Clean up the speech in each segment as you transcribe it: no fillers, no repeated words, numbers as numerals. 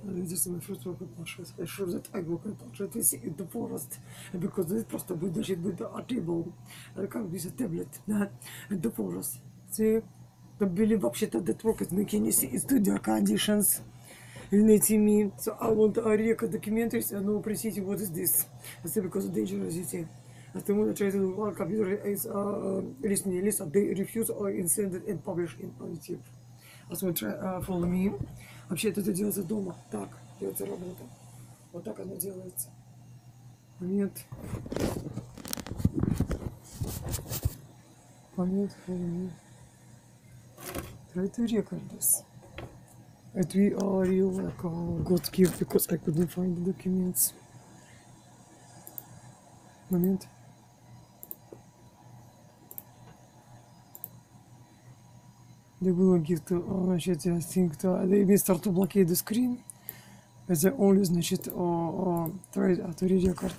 This is my first work with planchette. I sure that I work with planchette is in the forest. And because this просто будет значит будет a table. Как бы a tablet. Да. In the forest. See? Там были вообще-то that work at McKinsey in studio conditions. Let me. So I want a record documentaries and no precisely what is this. I said because of dangerosity. As the one try to do one computer is listening list, they refuse or send it and publish in YouTube. As we try follow me. Вообще-то это делается дома. Так, делается работа. Вот так оно делается. Момент. Момент, follow me. Try to record this. It we are real like God gift because I couldn't find the documents. Moment. They will give to значит, I think they will start to blockade the screen. As they only значит try to record.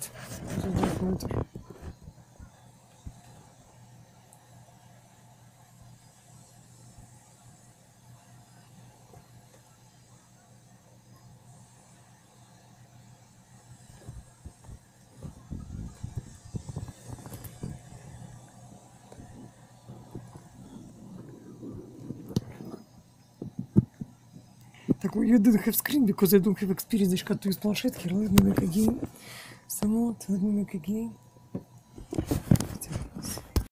You didn't have screen because I don't have experience to use planchette. Here, let me make again. Let me make again.